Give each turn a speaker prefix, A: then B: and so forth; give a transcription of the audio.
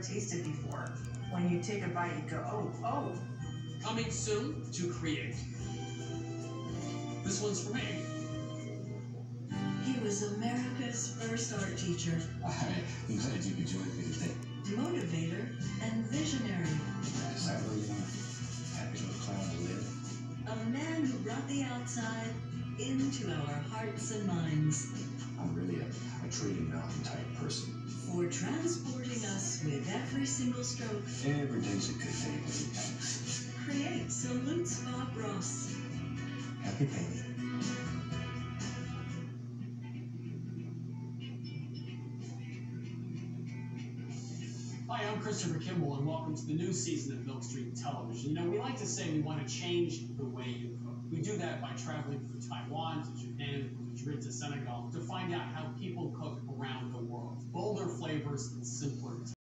A: tasted before. When you take a bite, you go, oh, oh.
B: Coming soon to Create. This one's for me.
C: He was America's first art teacher.
D: I'm glad you could join me today.
C: Motivator and visionary.
D: Sadly, happy little clown to live.
C: A man who brought the outside into our hearts and minds.
D: I'm really a tree mountain type person.
C: For transporting us with every single stroke.
D: Every day's a good day when he counts.
C: Create salutes Bob Ross.
D: Happy painting.
B: Hi, I'm Christopher Kimball, and welcome to the new season of Milk Street Television. You know, we like to say we want to change the way you cook. We do that by traveling from Taiwan to Japan, from Madrid to Senegal, to find out how people cook around the world. Bolder flavors and simpler